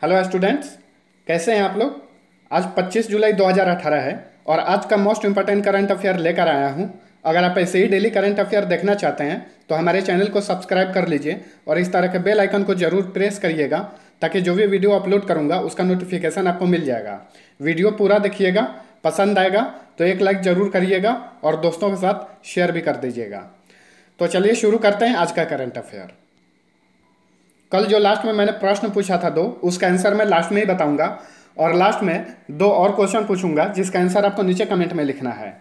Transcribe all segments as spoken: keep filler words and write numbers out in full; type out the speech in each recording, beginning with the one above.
Hello students, कैसे हैं आप लोग। आज पच्चीस जुलाई दो हज़ार अठारह है और आज का मोस्ट इंपॉर्टेंट करंट अफेयर लेकर आया हूं। अगर आप ऐसे ही डेली करंट अफेयर देखना चाहते हैं तो हमारे चैनल को सब्सक्राइब कर लीजिए और इस तरह के बेल आइकन को जरूर प्रेस करिएगा ताकि जो भी वीडियो अपलोड करूंगा उसका नोटिफिकेशन आपको मिल जाएगा। वीडियो पूरा देखिएगा, पसंद आएगा तो एक लाइक ज़रूर करिएगा और दोस्तों के साथ शेयर भी कर दीजिएगा। तो चलिए शुरू करते हैं आज का करंट अफेयर। कल जो लास्ट में मैंने प्रश्न पूछा था दो, उसका आंसर मैं लास्ट में ही बताऊंगा और लास्ट में दो और क्वेश्चन पूछूंगा जिसका आंसर आपको नीचे कमेंट में लिखना है।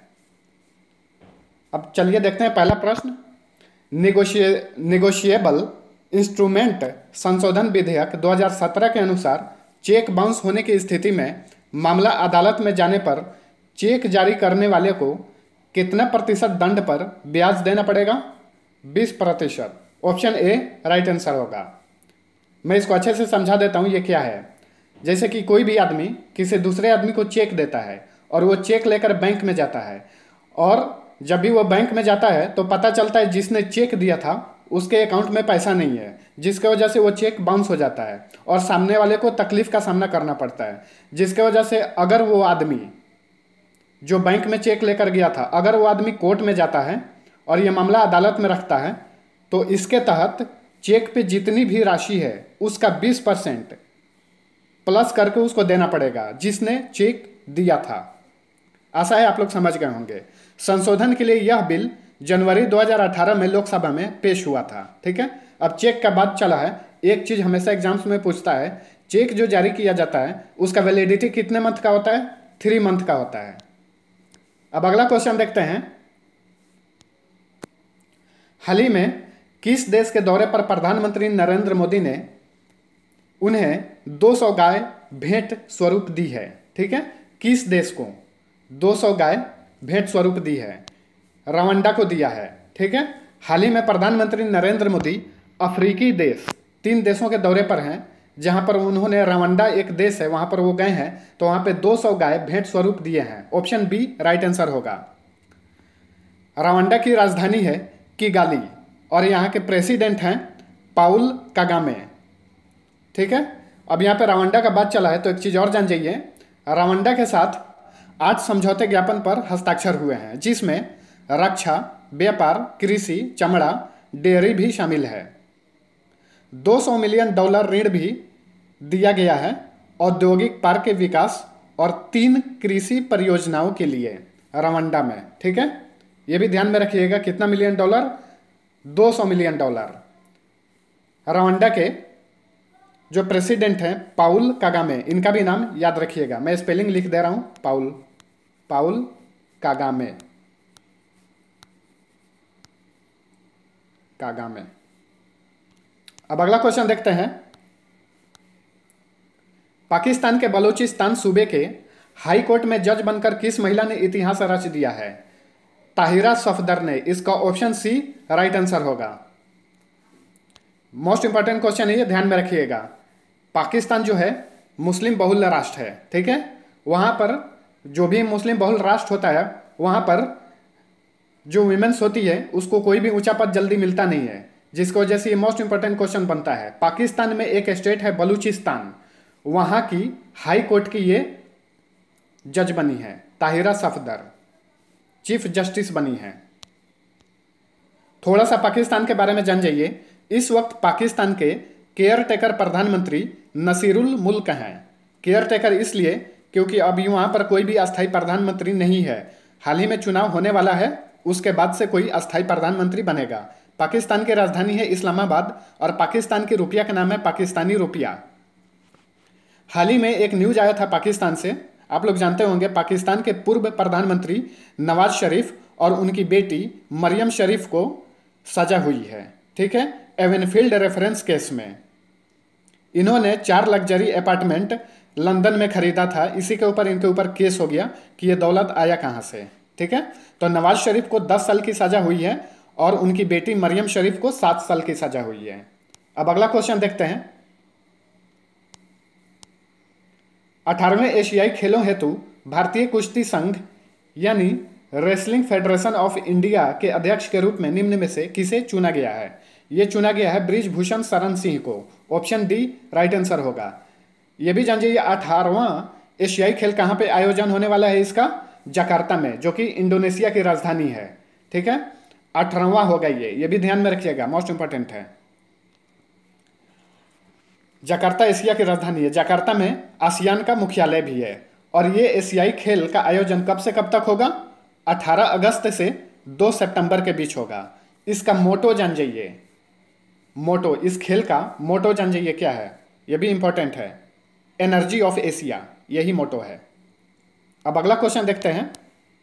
अब चलिए देखते हैं पहला प्रश्न। निगोशिए निगोशिएबल इंस्ट्रूमेंट संशोधन विधेयक दो हज़ार सत्रह के अनुसार चेक बाउंस होने की स्थिति में मामला अदालत में जाने पर चेक जारी करने वाले को कितने प्रतिशत दंड पर ब्याज देना पड़ेगा? बीस प्रतिशत। ऑप्शन ए राइट आंसर होगा। मैं इसको अच्छे से समझा देता हूँ ये क्या है। जैसे कि कोई भी आदमी किसी दूसरे आदमी को चेक देता है और वो चेक लेकर बैंक में जाता है और जब भी वो बैंक में जाता है तो पता चलता है जिसने चेक दिया था उसके अकाउंट में पैसा नहीं है, जिसके वजह से वो चेक बाउंस हो जाता है और सामने वाले को तकलीफ का सामना करना पड़ता है। जिसके वजह से अगर वो आदमी जो बैंक में चेक लेकर गया था, अगर वो आदमी कोर्ट में जाता है और ये मामला अदालत में रखता है तो इसके तहत चेक पे जितनी भी राशि है उसका बीस परसेंट प्लस करके उसको देना पड़ेगा जिसने चेक दिया था। आशा है आप लोग समझ गए होंगे। संशोधन के लिए यह बिल जनवरी दो हज़ार अठारह में लोकसभा में पेश हुआ था। ठीक है, अब चेक का बात चला है। एक चीज हमेशा एग्जाम्स में पूछता है, चेक जो जारी किया जाता है उसका वैलिडिटी कितने मंथ का होता है? थ्री मंथ का होता है। अब अगला क्वेश्चन देखते हैं। हाल ही में किस देश के दौरे पर प्रधानमंत्री नरेंद्र मोदी ने उन्हें दो सौ गाय भेंट स्वरूप दी है? ठीक है, किस देश को दो सौ गाय भेंट स्वरूप दी है? रवांडा को दिया है। ठीक है, हाल ही में प्रधानमंत्री नरेंद्र मोदी अफ्रीकी देश तीन देशों के दौरे पर हैं जहां पर उन्होंने रवांडा एक देश है वहां पर वो गए हैं तो वहां पे दो सौ गाय भेंट स्वरूप दिए हैं। ऑप्शन बी राइट आंसर होगा। रवांडा की राजधानी है किगाली और यहाँ के प्रेसिडेंट हैं पाउल कागामे। ठीक है, अब यहाँ पे रवांडा का बात चला है तो एक चीज़ और जान जाइए। रवांडा के साथ आठ समझौते ज्ञापन पर हस्ताक्षर हुए हैं जिसमें रक्षा, व्यापार, कृषि, चमड़ा, डेयरी भी शामिल है। दो सौ मिलियन डॉलर ऋण भी दिया गया है औद्योगिक पार्क के विकास और तीन कृषि परियोजनाओं के लिए रवांडा में। ठीक है, ये भी ध्यान में रखिएगा। कितना मिलियन डॉलर? दो सौ मिलियन डॉलर। रवांडा के जो प्रेसिडेंट हैं पाउल कागामे, इनका भी नाम याद रखिएगा। मैं स्पेलिंग लिख दे रहा हूं, पाउल पाउल कागामे कागामे। अब अगला क्वेश्चन देखते हैं। पाकिस्तान के बलूचिस्तान सूबे के हाई कोर्ट में जज बनकर किस महिला ने इतिहास रच दिया है? ताहिरा सफदर ने। इसका ऑप्शन सी राइट आंसर होगा। मोस्ट इंपॉर्टेंट क्वेश्चन है ये, ध्यान में रखिएगा। पाकिस्तान जो है मुस्लिम बहुल राष्ट्र है। ठीक है, वहां पर जो भी मुस्लिम बहुल राष्ट्र होता है वहां पर जो वीमेंस होती है उसको कोई भी ऊंचा पद जल्दी मिलता नहीं है, जिसकी वजह से ये मोस्ट इंपॉर्टेंट क्वेश्चन बनता है। पाकिस्तान में एक स्टेट है बलूचिस्तान, वहां की हाई कोर्ट की ये जज बनी है ताहिरा सफदर, चीफ जस्टिस बनी है। थोड़ा सा पाकिस्तान के बारे में जान जाइए। इस वक्त पाकिस्तान के केयर टेकर प्रधानमंत्री नसीरुल मुल्क हैं। केयर टेकर इसलिए क्योंकि अब वहां पर कोई भी अस्थायी प्रधानमंत्री नहीं है। हाल ही में चुनाव होने वाला है, उसके बाद से कोई अस्थायी प्रधानमंत्री बनेगा। पाकिस्तान की राजधानी है इस्लामाबाद और पाकिस्तान की रुपया का नाम है पाकिस्तानी रुपया। हाल ही में एक न्यूज आया था पाकिस्तान से, आप लोग जानते होंगे, पाकिस्तान के पूर्व प्रधानमंत्री नवाज शरीफ और उनकी बेटी मरियम शरीफ को सजा हुई है। ठीक है, एवनफील्ड रेफरेंस केस में इन्होंने चार लग्जरी अपार्टमेंट लंदन में खरीदा था। इसी के ऊपर इनके ऊपर केस हो गया कि ये दौलत आया कहां से। ठीक है, तो नवाज शरीफ को दस साल की सजा हुई है और उनकी बेटी मरियम शरीफ को सात साल की सजा हुई है। अब अगला क्वेश्चन देखते हैं। अठारहवें एशियाई खेलों हेतु भारतीय कुश्ती संघ यानी रेसलिंग फेडरेशन ऑफ इंडिया के अध्यक्ष के रूप में निम्न में से किसे चुना गया है? ये चुना गया है ब्रिजभूषण शरण सिंह को। ऑप्शन डी राइट आंसर होगा। ये भी जान जाइए अठारहवां एशियाई खेल कहाँ पे आयोजन होने वाला है इसका, जकार्ता में, जो कि इंडोनेशिया की राजधानी है। ठीक है, अठारहवां होगा ये ये भी ध्यान में रखिएगा, मोस्ट इंपॉर्टेंट है। जकार्ता एशिया की राजधानी है। जकार्ता में आसियान का मुख्यालय भी है। और ये एशियाई खेल का आयोजन कब से कब तक होगा, अठारह अगस्त से दो सितंबर के बीच होगा। इसका मोटो जान जाइए, मोटो, इस खेल का मोटो जान जाइए क्या है, ये भी इंपॉर्टेंट है, एनर्जी ऑफ एशिया, यही मोटो है। अब अगला क्वेश्चन देखते हैं,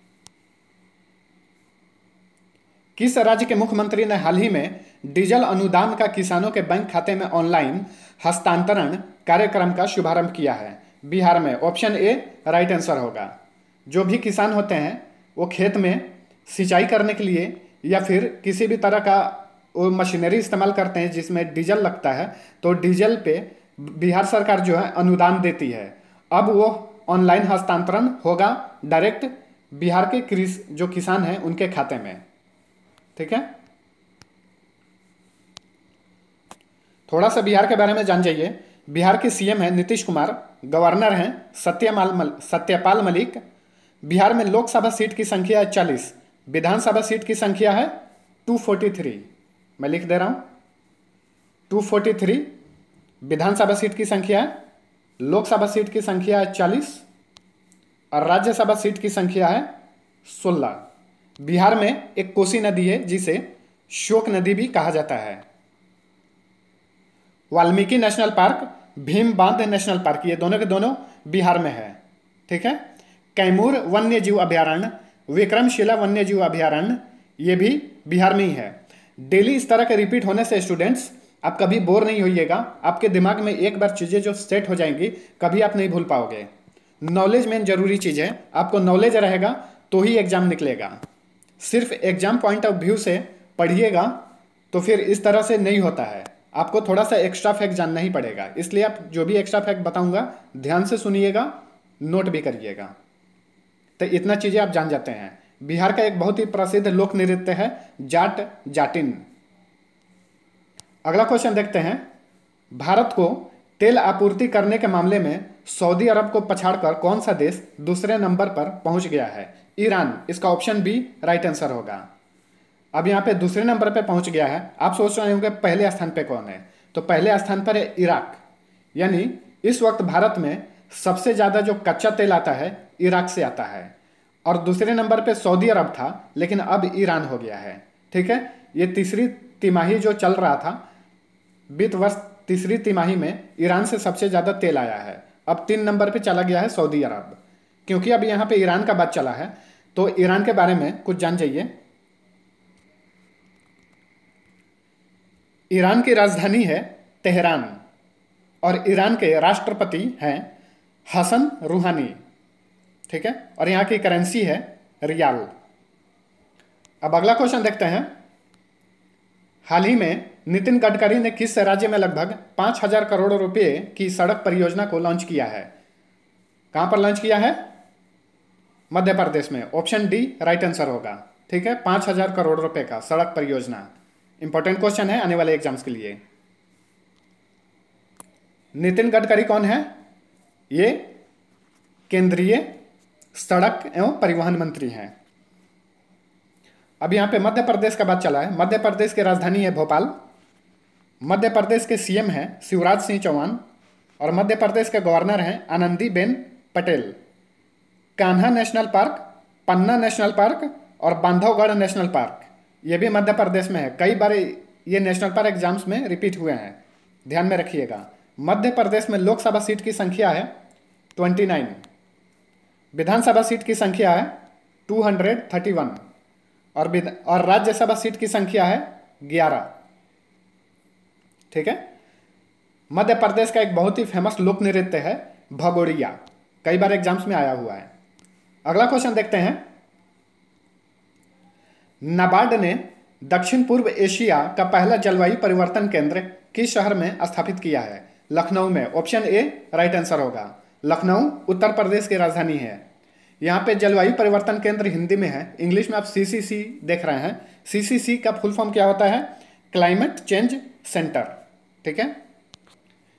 किस राज्य के मुख्यमंत्री ने हाल ही में डीजल अनुदान का किसानों के बैंक खाते में ऑनलाइन हस्तांतरण कार्यक्रम का शुभारंभ किया है? बिहार में। ऑप्शन ए राइट आंसर होगा। जो भी किसान होते हैं वो खेत में सिंचाई करने के लिए या फिर किसी भी तरह का वो मशीनरी इस्तेमाल करते हैं जिसमें डीजल लगता है, तो डीजल पे बिहार सरकार जो है अनुदान देती है। अब वो ऑनलाइन हस्तांतरण होगा डायरेक्ट बिहार के कृषि जो किसान हैं उनके खाते में। ठीक है, थोड़ा सा बिहार के बारे में जान जाइए। बिहार के सीएम हैं नीतीश कुमार, गवर्नर हैं सत्यपाल मल, सत्यपाल मलिक। बिहार में लोकसभा सीट की संख्या है चालीस, विधानसभा सीट की संख्या है दो सौ तैंतालीस। मैं लिख दे रहा हूं, दो सौ तैंतालीस विधानसभा सीट की संख्या है, लोकसभा सीट की संख्या है चालीस और राज्यसभा सीट की संख्या है सोलह। बिहार में एक कोसी नदी है जिसे शोक नदी भी कहा जाता है। वाल्मीकि नेशनल पार्क, भीम बांध नेशनल पार्क, ये दोनों के दोनों बिहार में है। ठीक है, कैमूर वन्य जीव अभयारण्य, विक्रमशिला वन्य जीव अभयारण्य, ये भी बिहार में ही है। डेली इस तरह के रिपीट होने से स्टूडेंट्स आप कभी बोर नहीं होइएगा, आपके दिमाग में एक बार चीज़ें जो सेट हो जाएंगी कभी आप नहीं भूल पाओगे। नॉलेज मेन जरूरी चीज़ है, आपको नॉलेज रहेगा तो ही एग्जाम निकलेगा। सिर्फ एग्जाम पॉइंट ऑफ व्यू से पढ़िएगा तो फिर इस तरह से नहीं होता है, आपको थोड़ा सा एक्स्ट्रा फैक्ट जानना ही पड़ेगा। इसलिए आप जो भी एक्स्ट्रा फैक्ट बताऊंगा ध्यान से सुनिएगा, नोट भी करिएगा, तो इतना चीज़ें आप जान जाते हैं। बिहार का एक बहुत ही प्रसिद्ध लोक नृत्य है जाट जाटिन। अगला क्वेश्चन देखते हैं, भारत को तेल आपूर्ति करने के मामले में सऊदी अरब को पछाड़कर कौन सा देश दूसरे नंबर पर पहुंच गया है? ईरान। इसका ऑप्शन बी राइट आंसर होगा। अब यहाँ पे दूसरे नंबर पे पहुंच गया है। आप सोच रहे होंगे पहले स्थान पे कौन है, तो पहले स्थान पर है इराक। यानी इस वक्त भारत में सबसे ज़्यादा जो कच्चा तेल आता है इराक से आता है। और दूसरे नंबर पे सऊदी अरब था, लेकिन अब ईरान हो गया है। ठीक है, ये तीसरी तिमाही जो चल रहा था, वित्त वर्ष तीसरी तिमाही में ईरान से सबसे ज़्यादा तेल आया है। अब तीन नंबर पे चला गया है सऊदी अरब। क्योंकि अब यहाँ पे ईरान का बात चला है तो ईरान के बारे में कुछ जान जाइए। ईरान की राजधानी है तेहरान और ईरान के राष्ट्रपति हैं हसन रूहानी। ठीक है, और यहाँ की करेंसी है रियाल। अब अगला क्वेश्चन देखते हैं, हाल ही में नितिन गडकरी ने किस राज्य में लगभग पाँच हजार करोड़ रुपए की सड़क परियोजना को लॉन्च किया है? कहाँ पर लॉन्च किया है? मध्य प्रदेश में। ऑप्शन डी राइट आंसर होगा। ठीक है, पाँच हजार करोड़ रुपए का सड़क परियोजना। इंपॉर्टेंट क्वेश्चन है आने वाले एग्जाम्स के लिए। नितिन गडकरी कौन है? ये केंद्रीय सड़क एवं परिवहन मंत्री हैं। अब यहाँ पे मध्य प्रदेश का बात चला है। मध्य प्रदेश की राजधानी है भोपाल। मध्य प्रदेश के सीएम हैं शिवराज सिंह चौहान और मध्य प्रदेश के गवर्नर हैं Anandiben Patel. Kanha national park, Panna national park और बांधवगढ़ नेशनल पार्क, ये भी मध्य प्रदेश में है। कई बार ये नेशनल पार्क एग्जाम्स में रिपीट हुए हैं, ध्यान में रखिएगा। मध्य प्रदेश में लोकसभा सीट की संख्या है उनतीस, विधानसभा सीट की संख्या है दो सौ इकतीस और और राज्यसभा सीट की संख्या है ग्यारह। ठीक है, मध्य प्रदेश का एक बहुत ही फेमस लोक नृत्य है भगोड़िया, कई बार एग्जाम्स में आया हुआ है। अगला क्वेश्चन देखते हैं, नाबार्ड ने दक्षिण पूर्व एशिया का पहला जलवायु परिवर्तन केंद्र किस शहर में स्थापित किया है? लखनऊ में। ऑप्शन ए राइट आंसर होगा। लखनऊ उत्तर प्रदेश की राजधानी है। यहाँ पे जलवायु परिवर्तन केंद्र हिंदी में है, इंग्लिश में आप सी सी सी देख रहे हैं। सी सी सी का फुल फॉर्म क्या होता है? Climate change centre. ठीक है,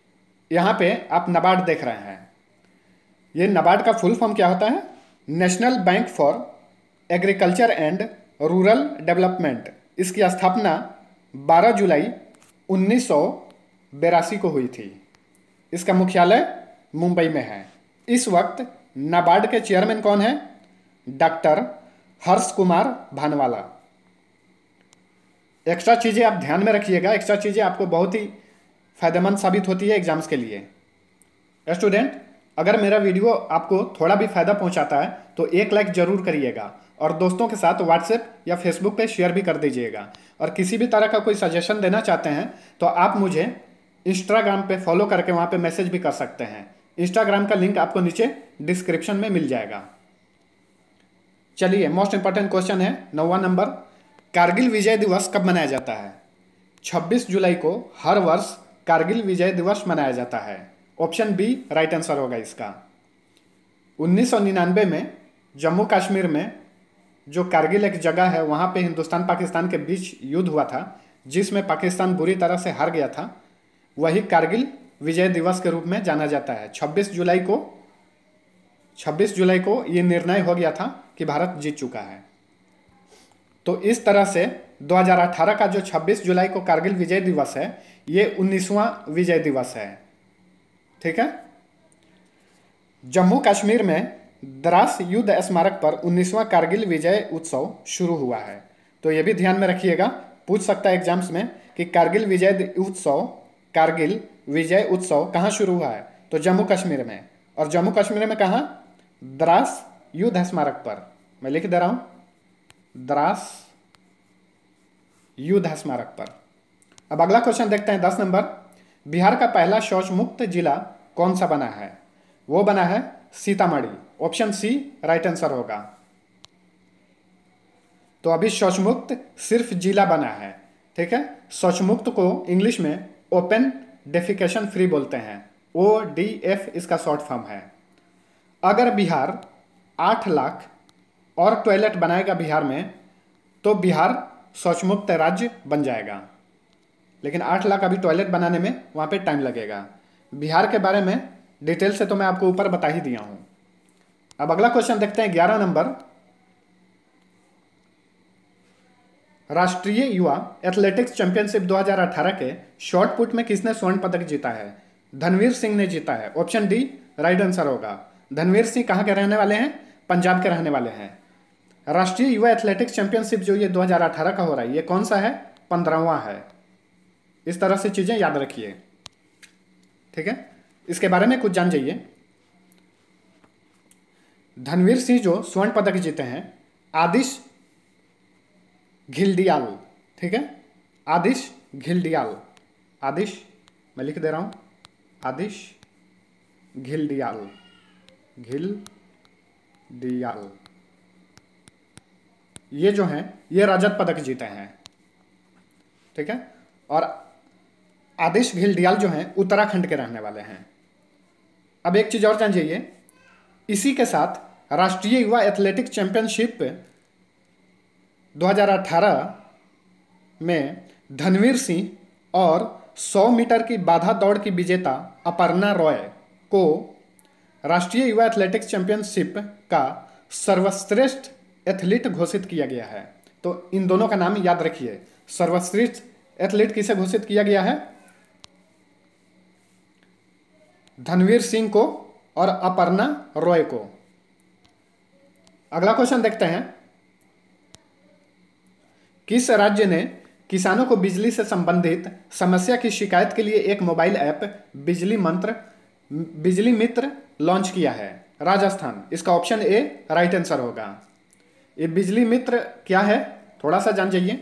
यहाँ पे आप नाबार्ड देख रहे हैं। ये नाबार्ड का फुल फॉर्म क्या होता है? National bank for agriculture and rural development. इसकी स्थापना बारह जुलाई उन्नीस सौ बेरासी को हुई थी। इसका मुख्यालय मुंबई में है। इस वक्त नाबार्ड के चेयरमैन कौन है? डॉक्टर हर्ष कुमार भानवाला। एक्स्ट्रा चीज़ें आप ध्यान में रखिएगा, एक्स्ट्रा चीज़ें आपको बहुत ही फायदेमंद साबित होती है एग्जाम्स के लिए। स्टूडेंट, अगर मेरा वीडियो आपको थोड़ा भी फायदा पहुंचाता है तो एक लाइक जरूर करिएगा और दोस्तों के साथ व्हाट्सएप या फेसबुक पे शेयर भी कर दीजिएगा। और किसी भी तरह का कोई सजेशन देना चाहते हैं तो आप मुझे इंस्टाग्राम पे फॉलो करके वहाँ पे मैसेज भी कर सकते हैं। इंस्टाग्राम का लिंक आपको नीचे डिस्क्रिप्शन में मिल जाएगा। चलिए, मोस्ट इंपॉर्टेंट क्वेश्चन है नौवां नंबर। कारगिल विजय दिवस कब मनाया जाता है? छब्बीस जुलाई को हर वर्ष कारगिल विजय दिवस मनाया जाता है। ऑप्शन बी राइट आंसर होगा इसका। उन्नीस सौ निन्यानवे में जम्मू कश्मीर में जो कारगिल एक जगह है, वहाँ पे हिंदुस्तान पाकिस्तान के बीच युद्ध हुआ था जिसमें पाकिस्तान बुरी तरह से हार गया था। वही कारगिल विजय दिवस के रूप में जाना जाता है। छब्बीस जुलाई को छब्बीस जुलाई को ये निर्णय हो गया था कि भारत जीत चुका है। तो इस तरह से दो हज़ार अठारह का जो छब्बीस जुलाई को कारगिल विजय दिवस है, ये उन्नीसवां विजय दिवस है। ठीक है। जम्मू कश्मीर में द्रास युद्ध स्मारक पर उन्नीसवां कारगिल विजय उत्सव शुरू हुआ है। तो ये भी ध्यान में रखिएगा, पूछ सकता है एग्जाम्स में कि कारगिल विजय उत्सव कारगिल विजय उत्सव कहाँ शुरू हुआ है? तो जम्मू कश्मीर में। और जम्मू कश्मीर में कहाँ? द्रास युद्ध स्मारक पर। मैं लिख दे रहा हूँ, द्रास युद्ध स्मारक पर। अब अगला क्वेश्चन देखते हैं, दस नंबर। बिहार का पहला शौच मुक्त जिला कौन सा बना है? वो बना है Sitamarhi. Option C right answer होगा। तो अभी शौच मुक्त सिर्फ जिला बना है। ठीक है। शौच मुक्त को इंग्लिश में ओपन डेफिकेशन फ्री बोलते हैं। ओ डी एफ इसका शॉर्ट फॉर्म है। अगर बिहार आठ लाख और टॉयलेट बनाएगा बिहार में, तो बिहार शौच मुक्त राज्य बन जाएगा। लेकिन आठ लाख अभी टॉयलेट बनाने में वहाँ पे टाइम लगेगा। बिहार के बारे में डिटेल से तो मैं आपको ऊपर बता ही दिया हूँ। अब अगला क्वेश्चन देखते हैं, ग्यारह नंबर। राष्ट्रीय युवा एथलेटिक्स चैंपियनशिप दो हज़ार अठारह के शॉर्ट पुट में किसने स्वर्ण पदक जीता है? धनवीर सिंह ने जीता है। ऑप्शन डी राइट आंसर होगा। धनवीर सिंह कहाँ के रहने वाले हैं? पंजाब के रहने वाले हैं। राष्ट्रीय युवा एथलेटिक्स चैंपियनशिप जो ये दो हज़ार अठारह का हो रहा है, ये कौन सा है? पंद्रहवां है। इस तरह से चीजें याद रखिए। ठीक है। इसके बारे में कुछ जान जाइए। धनवीर सिंह जो स्वर्ण पदक जीते हैं, आदिश घिल्डियाल। ठीक है। आदिश घिल्डियाल। आदिश, मैं लिख दे रहा हूं, आदिश घिल्डियाल। घिल्डियाल ये जो हैं, ये रजत पदक जीते हैं। ठीक है। और आदिश घिल्डियाल जो हैं उत्तराखंड के रहने वाले हैं। अब एक चीज और जान जाइए, इसी के साथ राष्ट्रीय युवा एथलेटिक्स चैंपियनशिप दो हज़ार अठारह में धनवीर सिंह और सौ मीटर की बाधा दौड़ की विजेता अपर्णा रॉय को राष्ट्रीय युवा एथलेटिक्स चैंपियनशिप का सर्वश्रेष्ठ एथलीट घोषित किया गया है। तो इन दोनों का नाम याद रखिए। सर्वश्रेष्ठ एथलीट किसे घोषित किया गया है? धनवीर सिंह को और अपर्णा रॉय को। अगला क्वेश्चन देखते हैं, किस राज्य ने किसानों को बिजली से संबंधित समस्या की शिकायत के लिए एक मोबाइल ऐप बिजली मंत्र बिजली मित्र लॉन्च किया है? राजस्थान। इसका ऑप्शन ए राइट आंसर होगा। ये बिजली मित्र क्या है, थोड़ा सा जान जाइए।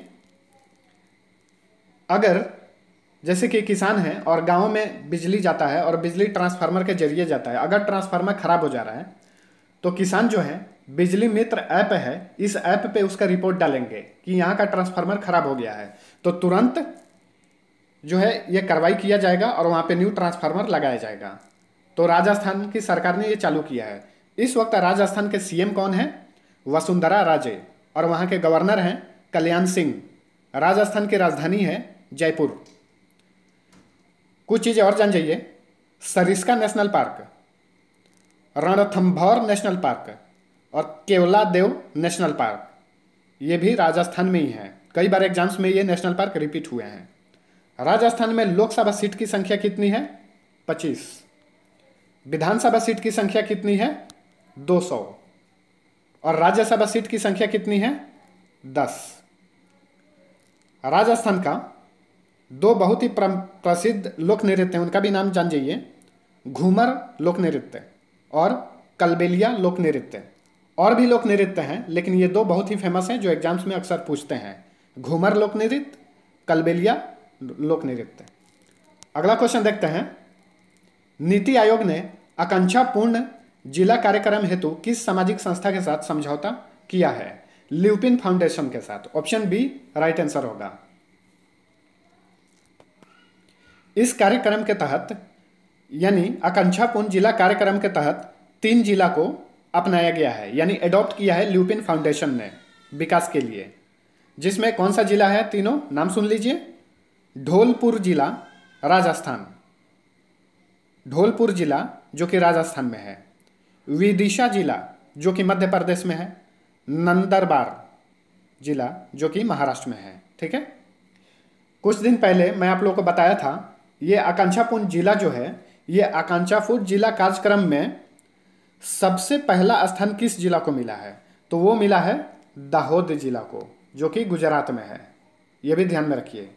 अगर जैसे कि किसान है और गांव में बिजली जाता है और बिजली ट्रांसफार्मर के जरिए जाता है, अगर ट्रांसफार्मर खराब हो जा रहा है तो किसान जो है बिजली मित्र ऐप है, इस ऐप पे उसका रिपोर्ट डालेंगे कि यहाँ का ट्रांसफार्मर खराब हो गया है, तो तुरंत जो है ये कार्रवाई किया जाएगा और वहाँ पे न्यू ट्रांसफार्मर लगाया जाएगा। तो राजस्थान की सरकार ने ये चालू किया है। इस वक्त राजस्थान के सीएम कौन है? वसुंधरा राजे। और वहाँ के गवर्नर हैं कल्याण सिंह। राजस्थान की राजधानी है जयपुर। कुछ चीज़ें और जान जाइए। Sariska national park, Ranthambore national park और केवलादेव नेशनल पार्क, ये भी राजस्थान में ही है। कई बार एग्जाम्स में ये नेशनल पार्क रिपीट हुए हैं। राजस्थान में लोकसभा सीट की संख्या कितनी है? पच्चीस। विधानसभा सीट की संख्या कितनी है? दो सौ। और राज्यसभा सीट की संख्या कितनी है? दस। राजस्थान का दो बहुत ही प्रसिद्ध लोक नृत्य हैं, उनका भी नाम जान जाइए। घूमर लोक नृत्य और कलबेलिया लोक नृत्य। और भी लोक नृत्य हैं, लेकिन ये दो बहुत ही फेमस हैं जो एग्जाम्स में अक्सर पूछते हैं। घूमर लोक नृत्य, कलबेलिया लोक नृत्य। अगला क्वेश्चन देखते हैं। नीति आयोग ने आकांक्षापूर्ण जिला कार्यक्रम हेतु किस सामाजिक संस्था के साथ समझौता किया है? ल्यूपिन फाउंडेशन के साथ। ऑप्शन बी राइट आंसर होगा। इस कार्यक्रम के तहत यानी आकांक्षापूर्ण जिला कार्यक्रम के तहत तीन जिला को अपनाया गया है, यानी एडॉप्ट किया है ल्यूपिन फाउंडेशन ने विकास के लिए। जिसमें कौन सा जिला है? तीनों नाम सुन लीजिए। धौलपुर जिला राजस्थान, धौलपुर जिला जो कि राजस्थान में है। विदिशा जिला जो कि मध्य प्रदेश में है। नंदरबार जिला जो कि महाराष्ट्र में है। ठीक है, कुछ दिन पहले मैं आप लोगों को बताया था ये आकांक्षापूर्ण जिला जो है, ये आकांक्षापूर्ण जिला कार्यक्रम में सबसे पहला स्थान किस जिला को मिला है? तो वो मिला है दाहोद जिला को, जो कि गुजरात में है। ये भी ध्यान में रखिए।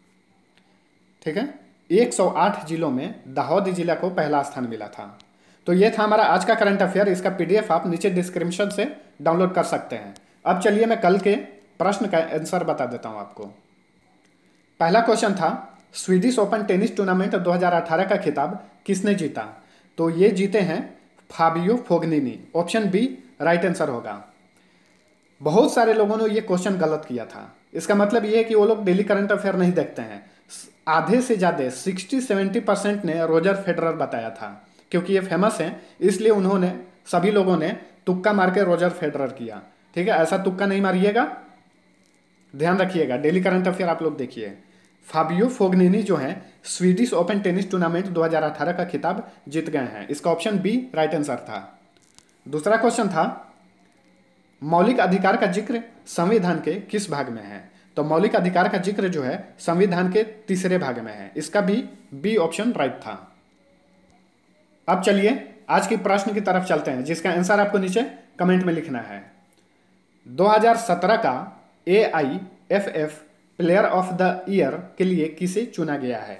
ठीक है, एक सौ आठ जिलों में दाहोद जिला को पहला स्थान मिला था। तो ये था हमारा आज का करंट अफेयर। इसका पीडीएफ आप नीचे डिस्क्रिप्शन से डाउनलोड कर सकते हैं। अब चलिए मैं कल के प्रश्न का आंसर बता देता हूं आपको। पहला क्वेश्चन था स्वीडिश ओपन टेनिस टूर्नामेंट दो हज़ार अठारह का खिताब किसने जीता? तो ये जीते हैं Fabio Fognini. Option B right answer होगा। बहुत सारे लोगों ने ये क्वेश्चन गलत किया था। इसका मतलब ये है कि वो लोग डेली करंट अफेयर नहीं देखते हैं। आधे से ज़्यादा सिक्सटी सेवेंटी परसेंट ने रोजर फेडरर बताया था, क्योंकि ये फेमस है इसलिए उन्होंने सभी लोगों ने तुक्का मार के रोजर फेडरर किया। ठीक है, ऐसा तुक्का नहीं मारिएगा, ध्यान रखिएगा। डेली करंट अफेयर आप लोग देखिए। फाबियो फोग्निनी जो है स्वीडिश ओपन टेनिस टूर्नामेंट दो हज़ार अठारह का खिताब जीत गए हैं। इसका ऑप्शन बी राइट आंसर था। दूसरा क्वेश्चन था मौलिक अधिकार का जिक्र संविधान के किस भाग में है? तो मौलिक अधिकार का जिक्र जो है संविधान के तीसरे भाग में है। इसका भी बी ऑप्शन राइट था। अब चलिए आज की प्रश्न की तरफ चलते हैं, जिसका आंसर आपको नीचे कमेंट में लिखना है। दो हज़ार सत्रह का A I F F player of the year के लिए किसे चुना गया है?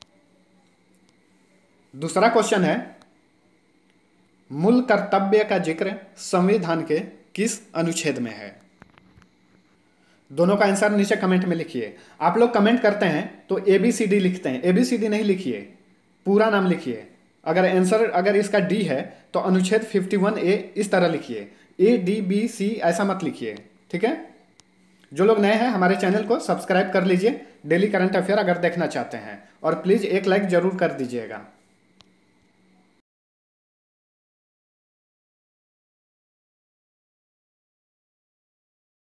दूसरा क्वेश्चन है मूल कर्तव्य का जिक्र संविधान के किस अनुच्छेद में है? दोनों का आंसर नीचे कमेंट में लिखिए। आप लोग कमेंट करते हैं तो ए बी सी डी लिखते हैं, ए बी सी डी नहीं लिखिए, पूरा नाम लिखिए। अगर आंसर अगर इसका डी है तो अनुच्छेद इक्यावन ए इस तरह लिखिए, ए डी बी सी ऐसा मत लिखिए। ठीक है, जो लोग नए हैं हमारे चैनल को सब्सक्राइब कर लीजिए डेली करंट अफेयर अगर देखना चाहते हैं, और प्लीज़ एक लाइक जरूर कर दीजिएगा।